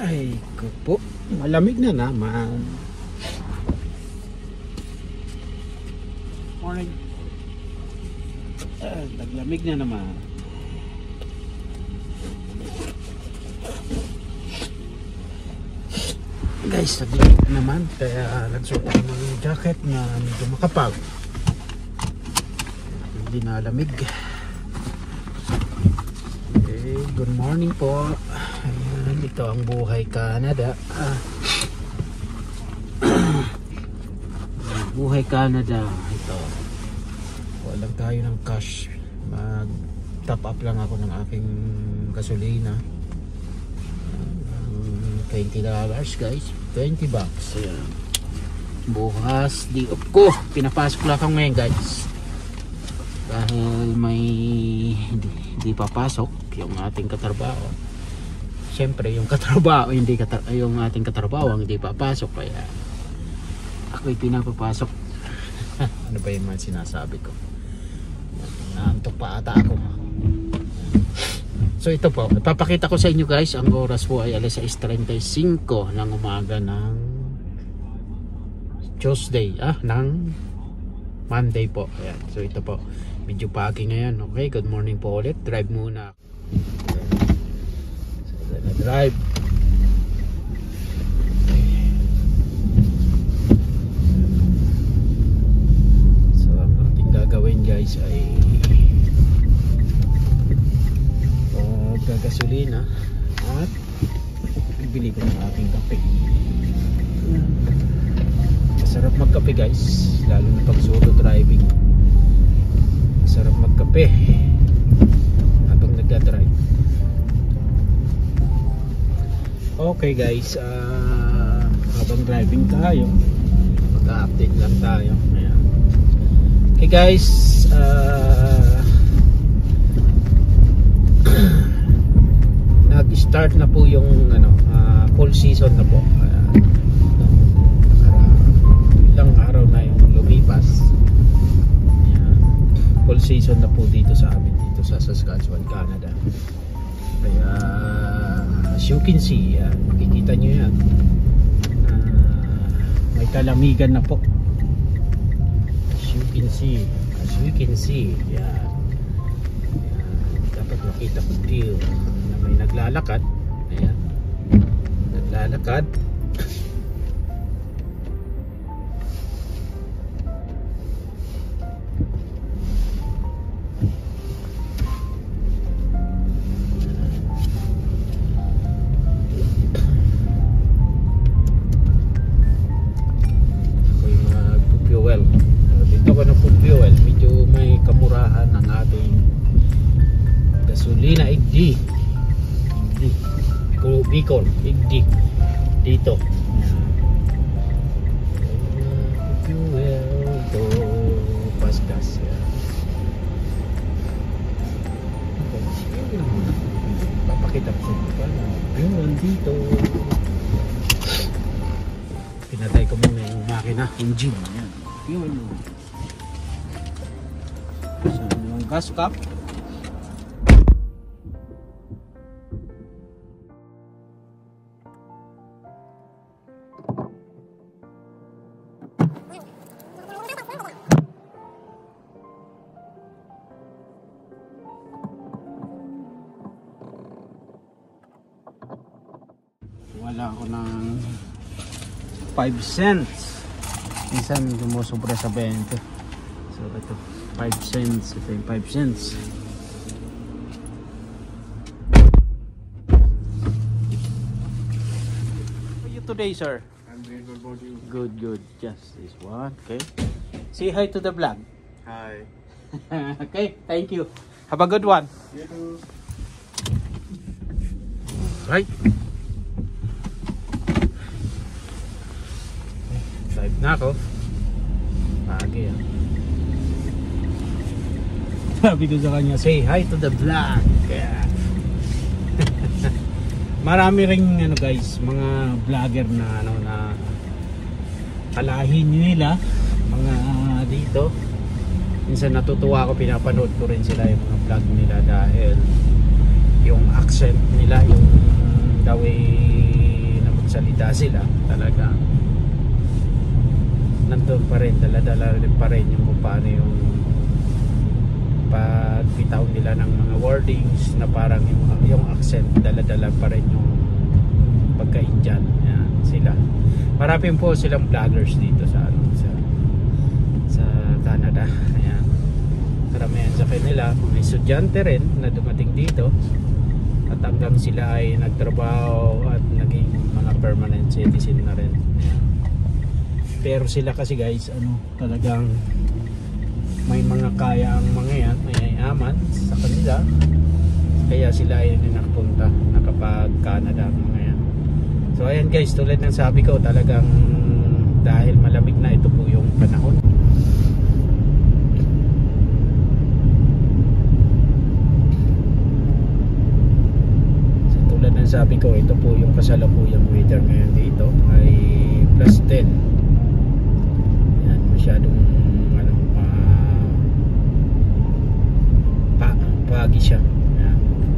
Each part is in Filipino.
Ay ko po, malamig na naman. Morning. Naglamig na naman. Guys, naglamig na naman. Kaya nagsuot ako ng jacket na medyo makapal. Hindi na lamig. Okay, good morning po. Ayan, ito ang buhay Canada. Buhay Canada. Ito. Walang tayo ng cash. Mag top up lang ako ng aking gasolina. $20 guys. $20 bucks. Ayan. Bukas di up ko. Pinapasok lang ako ngayon guys. Dahil may hindi papasok yung ating katrabaho. Siyempre yung katrabaho yung ating katrabaho hindi papasok, kaya ako'y pinapapasok. Ano ba yung mga sinasabi ko? Naantok pa ata ako. So ito po, ipapakita ko sa inyo guys. Ang oras po ay 6:35 ng umaga ng Tuesday, ng Monday po. Ayan. So ito po, medyo pagi ngayon. Okay, good morning po ulit. Drive muna. So drive. So ang ating gagawin guys ay gasolina at bibili ko ng aking kape. Masarap magkape guys, lalo na pag solo driving. Masarap magkape habang nagdadrive. Okay guys, habang driving tayo, mag-update lang tayo. Ayan. Okay guys, nag-start na po yung fall season na po. Ilang araw na yung lumipas. Ayan. Fall season na po dito sa amin, dito sa Saskatchewan, Canada. Kaya as you can see, makikita nyo yan, may kalamigan na po. As you can see, yan. Dapat makita ko view na may naglalakad. Ayan, naglalakad. Ako'y mag-fuel. Dito ko na fuel. Medyo may kamurahan ng ating gasolina. Bicol dito fuel to Pascas. Papakita ko sa inyo dito. Pinatay ko muna yung makina, engine. Yun. So yung gas cap, wala ako ng 5 cents. Minsan sumusobra sa 20. So ito 5 cents. Ito yung 5 cents. How are you today, sir? I'm doing good about you. Good. Just this one. Okay. Say hi to the vlog. Hi. Okay, thank you. Have a good one. You too. Right. Drive na ako. Pagi yan. Sabi ko sa kanya, say hi to the vlog. Marami ring guys, mga vlogger na na kalahin nila, mga dito. Minsan natutuwa ako, pinapanood ko rin sila yung mga vlog nila dahil yung accent nila, yung the way magsalita sila, talaga nandun pa rin, dala-dala pa rin yung kung paano yung pagbitaw nila ng mga wordings na parang yung accent, dala-dala pa rin yung pagka-Indian. Yan, sila. Marami po silang vloggers dito sa Canada. Ayan. Karamihan sa kanila, may estudyante rin na dumating dito at hanggang sila ay nagtrabaho at naging mga permanent citizen na rin. Ayan. Pero sila kasi guys, talagang may mga kaya ang mga yan, may yaman sa kanila, kaya sila ay nakapunta, nakapag-Canada ang mga yan. So ayan guys, tulad ng sabi ko, talagang dahil malamig na, ito po yung panahon. So tulad ng sabi ko, ito po yung kasalukuyang weather ngayon dito ay +10. Ayan, masyadong pagi siya. Ayan.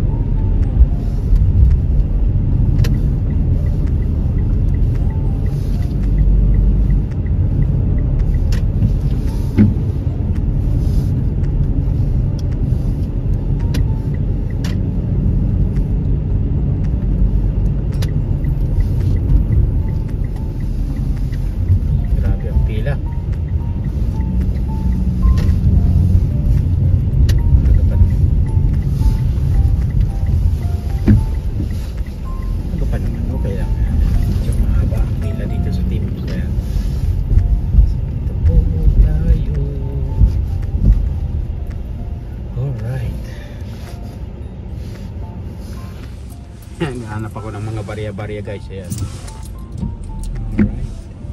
Grabe ang pila. Hanap ako ng mga barya-barya guys. Ayan. Alright.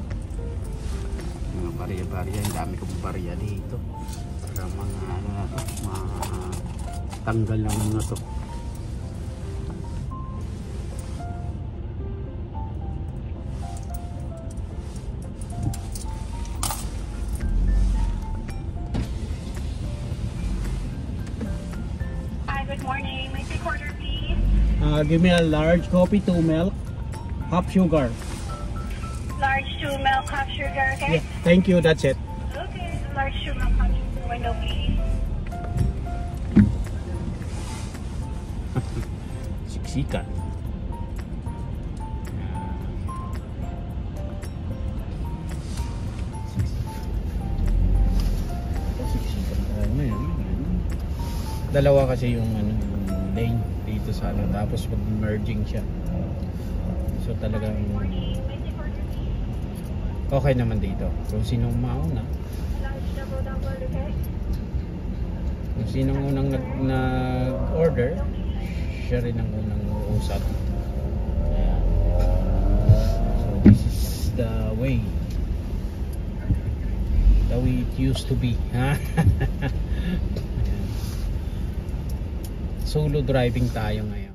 Mga barya-barya. Ang dami kong barya dito. Para mga tanggal ng mga to. Hi, good morning. My take order, please. Give me a large coffee, 2 milk, half sugar. Large 2 milk, half sugar, okay? Yeah, thank you. That's it. Okay, large 2 milk, half sugar, window, please. Siksikan. Dalawa kasi yung lane dito sa tapos mag-merging siya. So talagang okay naman dito. Kung sinong mauna, Large double, okay? kung sinong unang nag-order, siya rin ang unang uusap. Ayan. So this is the way it used to be. Solo driving tayo ngayon.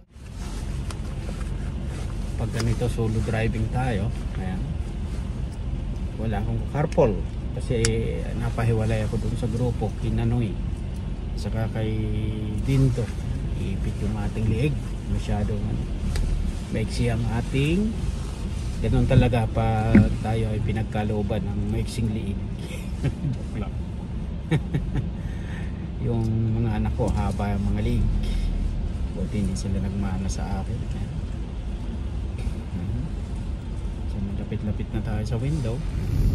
Pag ganito solo driving tayo, ayan, wala akong carpool kasi napahiwalay ako dun sa grupo kinanoy saka kay Dinto. Ipit yung ating liig, masyadong maiksi ang ating, ganun talaga pag tayo ay pinagkalooban ng maiksing liig. Yung mga anak ko haba ang mga liig, buti hindi sila nagmana sa akin. So malapit-lapit na tayo sa window.